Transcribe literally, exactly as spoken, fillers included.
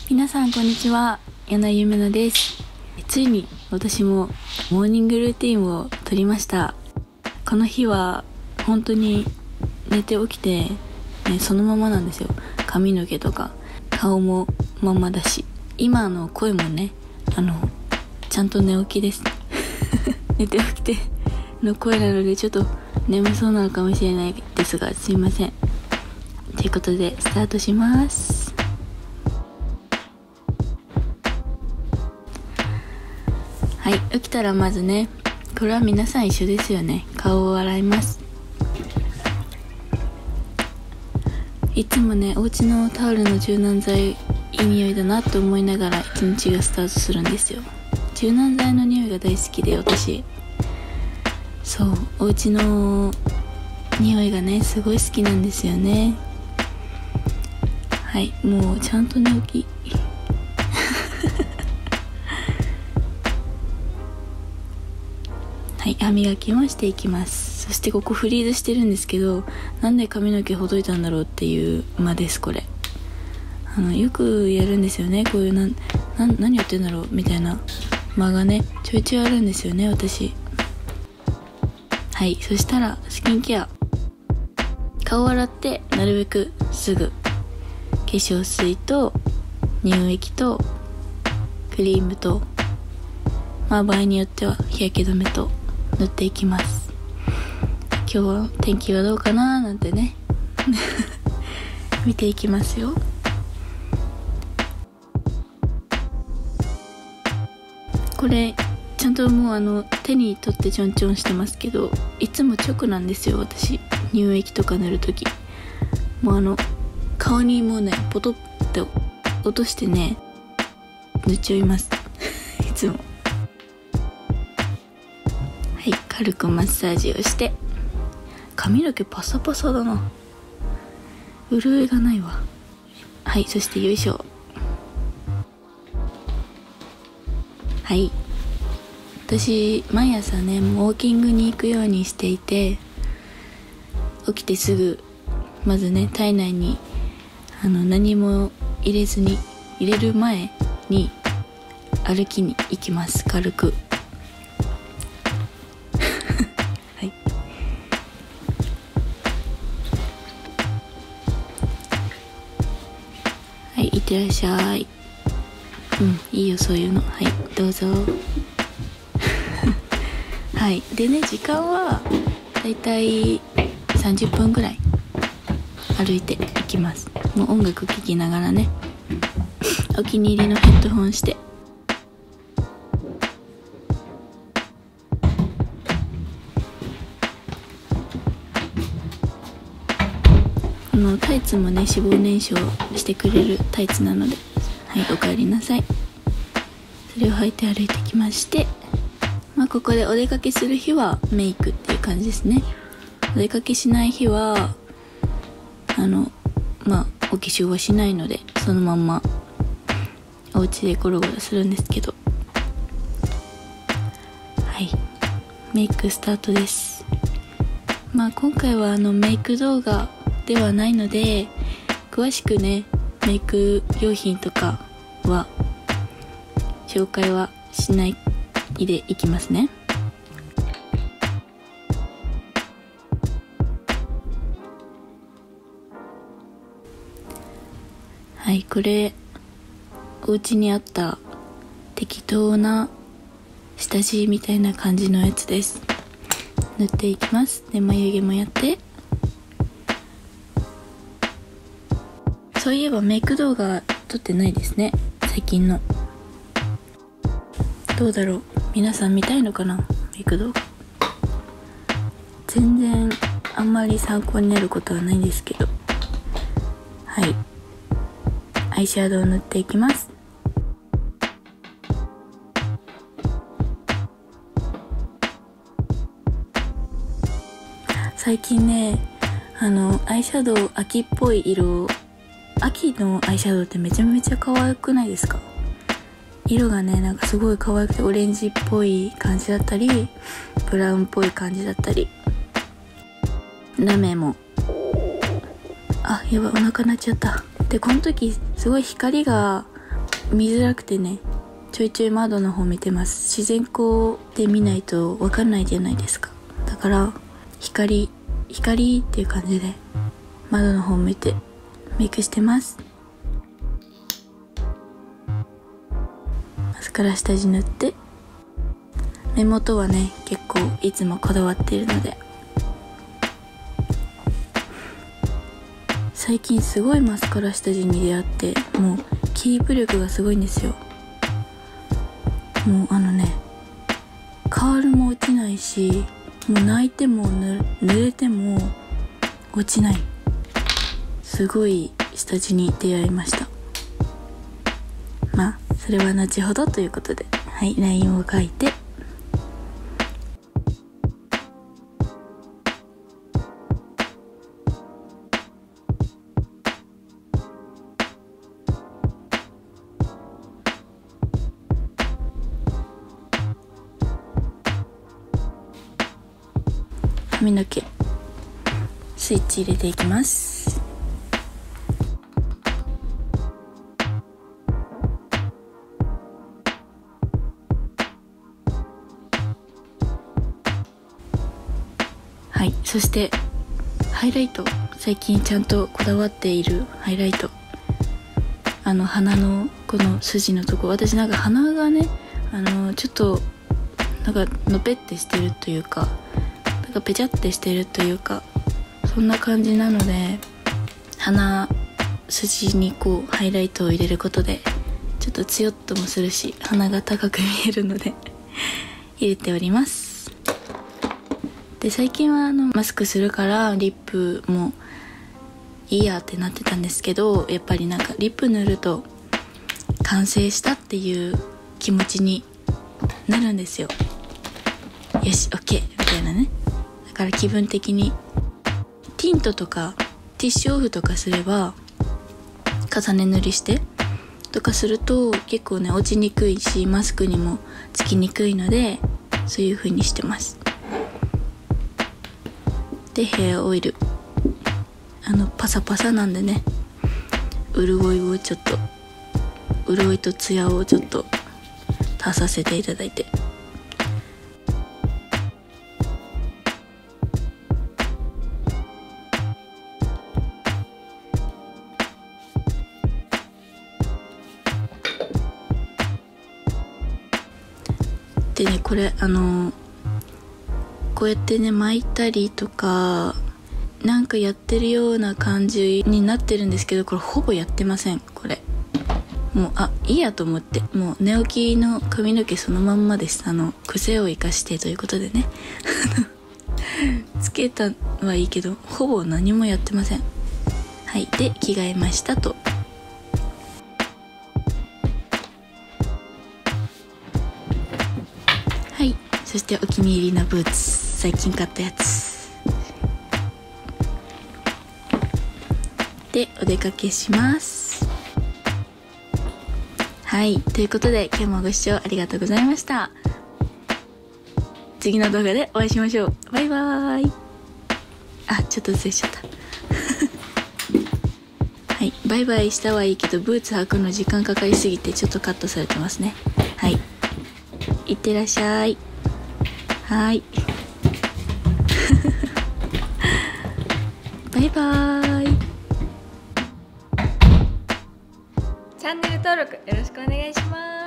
皆さんこんにちは、柳井ゆめなです。ついに私もモーニングルーティンを取りました。この日は本当に寝て起きて、ね、そのままなんですよ。髪の毛とか顔もまんまだし、今の声もね、あのちゃんと寝起きです寝て起きての声なのでちょっと眠そうなのかもしれないですが、すいません。ということでスタートします。はい、起きたらまずね、これは皆さん一緒ですよね。顔を洗います。いつもね、お家のタオルの柔軟剤いい匂いだなと思いながら一日がスタートするんですよ。柔軟剤の匂いが大好きで、私そうお家の匂いがねすごい好きなんですよね。はい、もうちゃんと寝起きはい、歯磨きもしていきます。そしてここフリーズしてるんですけど、なんで髪の毛ほどいたんだろうっていう間です。これあのよくやるんですよね、こういうなな何やってんだろうみたいな間がねちょいちょいあるんですよね、私。はい、そしたらスキンケア、顔洗ってなるべくすぐ化粧水と乳液とクリームと、まあ場合によっては日焼け止めと塗っていきます。今日は天気はどうかななんてね見ていきますよ。これちゃんともうあの手に取ってちょんちょんしてますけど、いつも直なんですよ、私。乳液とか塗るときもうあの顔にもうねポトッと落としてね塗っちゃいますいつも。はい、軽くマッサージをして、髪の毛パサパサだな、潤いがないわ。はい、そしてよいしょ。はい、私毎朝ねウォーキングに行くようにしていて、起きてすぐまずね体内にあの何も入れずに、入れる前に歩きに行きます、軽くはいはい、いってらっしゃい。うんいいよそういうの。はい、どうぞはいでね、時間はだいたいさんじゅっぷんぐらい歩いていきます。もう音楽聴きながらね、お気に入りのヘッドホンして、このタイツもね脂肪燃焼してくれるタイツなので、はい、おかえりなさい。それを履いて歩いてきまして、まあここでお出かけする日はメイクっていう感じですね。お出かけしない日はあのまあお化粧はしないので、そのまんまお家でゴロゴロするんですけど、はい、メイクスタートです。まあ今回はあのメイク動画ではないので、詳しくねメイク用品とかは紹介はしないでいきますね。はい、これお家にあった適当な下地みたいな感じのやつです。塗っていきます。で眉毛もやって、そういえばメイク動画撮ってないですね、最近の。どうだろう、皆さん見たいのかな、メイク動画。全然あんまり参考になることはないんですけど、はい、アイシャドウを塗っていきます。最近ねあのアイシャドウ秋っぽい色、秋のアイシャドウってめちゃめちゃ可愛くないですか？色がねなんかすごい可愛くて、オレンジっぽい感じだったりブラウンっぽい感じだったり、ラメも、あやばいお腹鳴っちゃった。でこの時すごい光が見づらくてね、ちょいちょい窓の方見てます。自然光で見ないと分かんないじゃないですか。だから光光っていう感じで窓の方見てメイクしてます。マスカラ下地塗って、目元はね結構いつもこだわっているので、最近すごいマスカラ下地に出会って、もうキープ力がすごいんですよ。もうあのね、カールも落ちないし、もう泣いてもぬ濡れても落ちない、すごい下地に出会いました。まあそれは後ほどということで、はい、ラインを描いて、髪の毛スイッチ入れていきます。はい、そしてハイライト、最近ちゃんとこだわっているハイライト、あの鼻のこの筋のとこ、私なんか鼻がね、あのちょっとなんかのぺってしてるというか、なんかペチャってしてるというか、そんな感じなので、鼻筋にこうハイライトを入れることでちょっとツヨっともするし、鼻が高く見えるので入れております。で最近はあのマスクするからリップもいいやってなってたんですけど、やっぱりなんかリップ塗ると完成したっていう気持ちになるんですよ。よし OK みたいなね。だから気分的にティントとかティッシュオフとかすれば、重ね塗りしてとかすると結構ね落ちにくいし、マスクにもつきにくいので、そういう風にしてます。でヘアオイル、あのパサパサなんでね、潤いをちょっと潤いとツヤをちょっと足させていただいて、でね、これあのこうやってね巻いたりとかなんかやってるような感じになってるんですけど、これほぼやってません。これもうあいいやと思って、もう寝起きの髪の毛そのまんまです。あの癖を生かしてということでねつけたはいいけどほぼ何もやってません。はい、で着替えましたと。はい、そしてお気に入りのブーツ、最近買ったやつでお出かけします。はい、ということで今日もご視聴ありがとうございました。次の動画でお会いしましょう。バイバーイ。あ、ちょっとずれちゃったはい、バイバイしたはいいけどブーツ履くの時間かかりすぎてちょっとカットされてますね。はい、いってらっしゃい。はい。バイバーイ。 チャンネル登録よろしくお願いします。